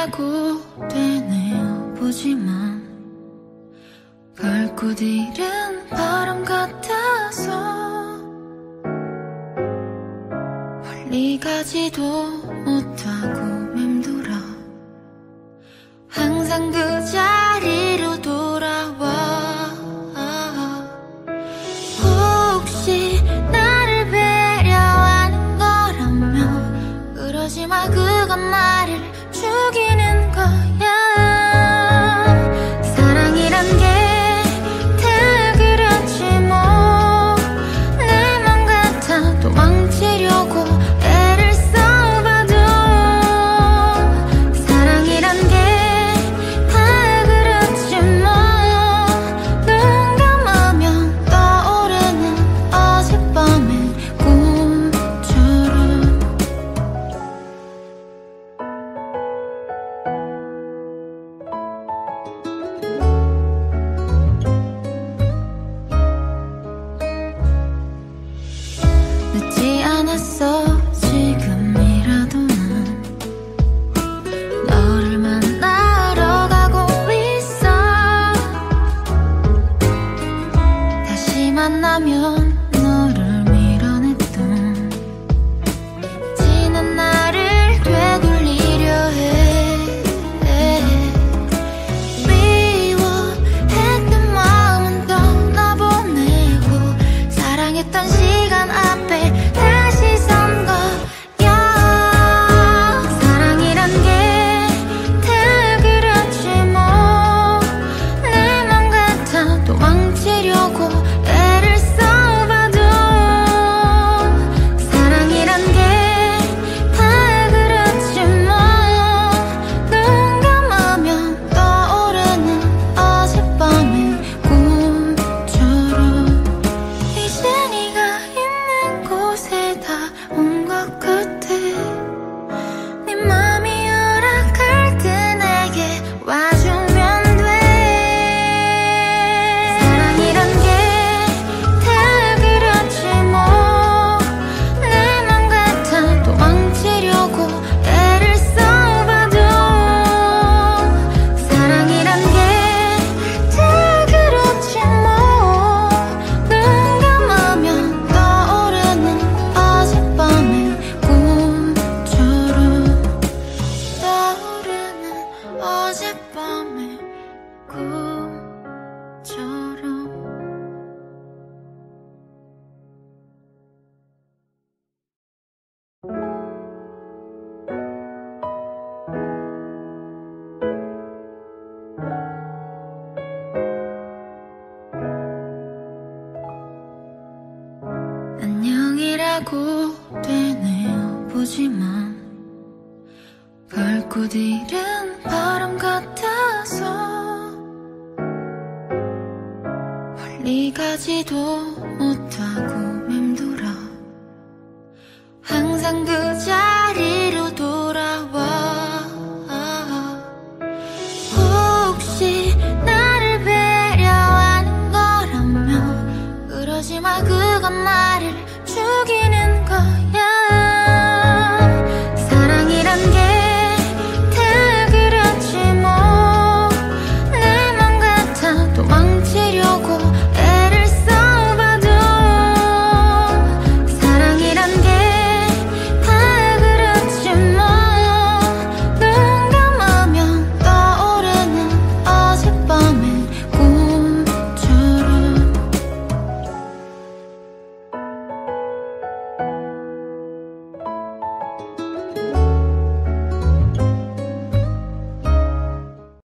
안녕이라고 되뇌어 보지만 불꽃 잃은 바람 같아서 멀리 가지도 못하고 맴돌아 항상 그 자리로 돌아와. 혹시 나를 배려하는 거라면 그러지 마, 그건 나를 죽이는 거야. 사랑이란 게 다 그렇지 뭐. 내 맘 같아 도망치려고 애를 써봐도 사랑이란 게 다 그렇지 뭐. 눈 감으면 떠오르는 어젯밤의 꿈처럼. 늦지 않았어. 지금이라도 난 너를 만나러 가고 있어. 다시 만나면 너를 밀어냈던 지난 나를 되돌리려 해. 미워했던 마음은 떠나보내고 사랑했던 시간 앞에 다시 선 거야. 사랑이란 게 다 그렇지 뭐. 내 맘 같아 도망치려고 애를 써봐도 사랑이란 게 다 그렇지 뭐. 눈 감으면 떠오르는 어젯밤의 꿈처럼. 이제 네가 있는 곳에 다 온 것 같아. 네 맘이 허락할 때 내게 와주면 돼. 사랑이란 게 다 그렇지 뭐. 내 맘 같아 도망치려고 애를 써봐도 사랑이란 게 다 그렇지 뭐. 눈 감으면 떠오르는 어젯밤의 꿈처럼. 떠오르는 어젯밤의 꿈처럼. 안녕이라고 되뇌어 보지만 불꽃 잃은 바람 같아서 멀리 가지도 못하고 맴돌아 항상 그 자리로 돌아와. 혹시 나를 배려하는 거라면 그러지 마, 그건 나를